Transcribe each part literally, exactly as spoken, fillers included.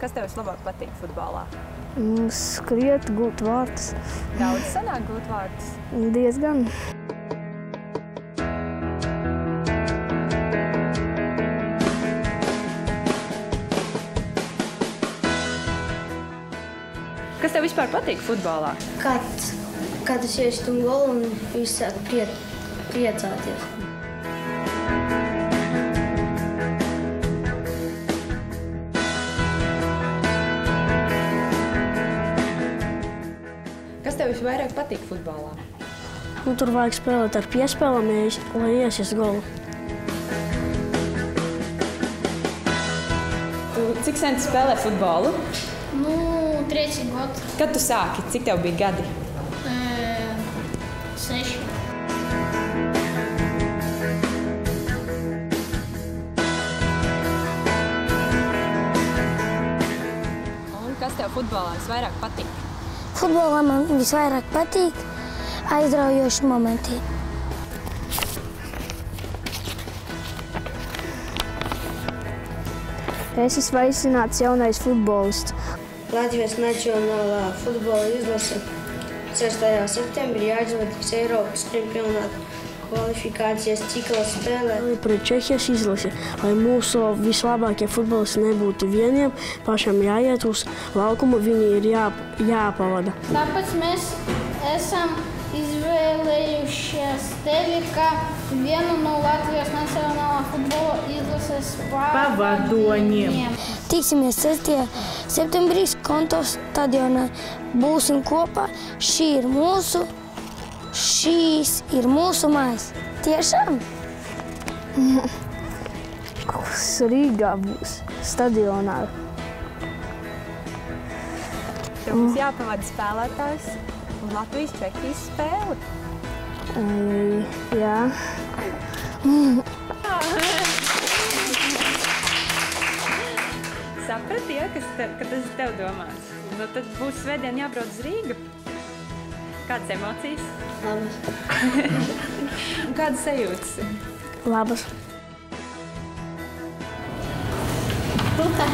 Kas tev vislabāk patīk futbolā? Skriet, gūt vārtus. Daudz sanāk gūt vārtus? Diezgan. Kas tev vispār patīk futbolā? Kad, kad es iestum golu un viss sāk priet, priecāties. Kas tev visvairāk patīk futbolā? Nu, tur vajag spēlēt ar piespēlēm, lai iesies golu. Tu cik sen tu spēlē futbolu? Nu, treci gadu. Kad tu sāki? Cik tev bija gadi? E, seši. Un kas tev futbolā visvairāk patīk? Futbolā man visvairāk patīk aizraujoši momenti. Es esmu sveicināts jaunais futbolists. Latvijas nacionālā futbola izlase sestajā septembrī aizvadīs Eiropas čempionāta kvalifikācijas cikla spēlē. Pret Čehijas izlasi, lai mūsu vislabākie futbolisti nebūtu vieniem, pašam jāiet uz laukumu, viņi ir jā, jāpavada. Tāpēc mēs esam izvēlējušies tevi kā vienu no Latvijas nacionālā futbola izlases pavadoņiem. Tiksimies sestajā septembrī Konto stadionā. Būsim kopā. Šī ir mūsu, šīs ir mūsu mājas. Tiešām? Rīgā būs stadionā. Tev būs jāpavada spēlētājs un Latvijas-Čehijas spēle. E, jā. Saprati, ja, kas te, ka tas ir tev domāts? Nu, tad būs svētdien jābrauc uz Rīgu. Kādas emocijas? Labas. Un kādas sajūtas? Labas. Krūta.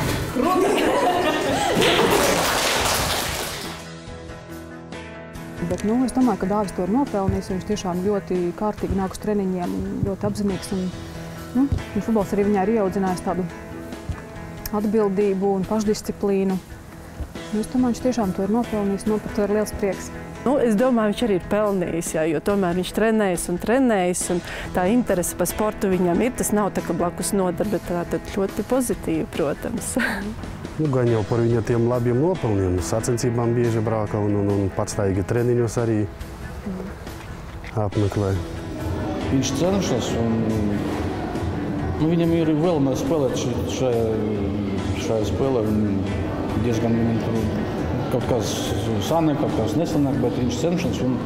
Bet, nu, es domāju, ka Dāvis to ir nopelnījis. Viņš tiešām ļoti kārtīgi nāk uz treniņiem, ļoti apzinīgs. Un, nu, un futbols arī viņā ir ieaudzinājis tādu atbildību un pašdisciplīnu. Nu, es domāju, viņš tiešām to ir nopelnījis, un par to ir liels prieks. Nu, es domāju, viņš arī ir pelnījis, jā, jo tomēr viņš trenējas un trenējas, un tā interese par sportu viņam ir. Tas nav tā, ka blakus nodarbe, tā tad ļoti pozitīvi, protams. Nu, gan jau par viņa tiem labiem nopelniem. Sacensībām bieži brauka un, un, un patstāvīgi treniņos arī apmeklē. Viņš cenšas un nu, viņam ir vēlme spēlēt šajā, šajā spēlē. Diezgan viņam tur kaut kas sanāk, kaut kas nesanāk, bet viņš cenšas. Un,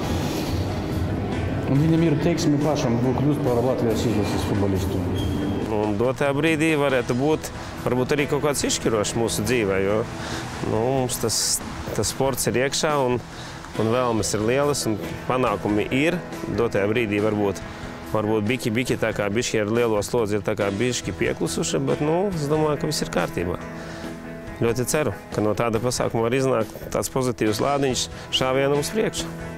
un viņam ir teiksmi pašam kļūt par Latvijas izlases futbolistu. Un dotajā brīdī varētu būt varbūt arī kaut kāds izšķirošs mūsu dzīvē, jo nu, mums tas, tas sports ir iekšā un, un vēlmes ir lielas un panākumi ir. Dotajā brīdī varbūt, varbūt biki, biki tā kā bišķi ar lielo slodzi ir tā kā bišķi pieklusuši, bet nu, es domāju, ka viss ir kārtībā. Ļoti ceru, ka no tāda pasākuma var iznākt tāds pozitīvs lādiņš šāvienam uz priekšu.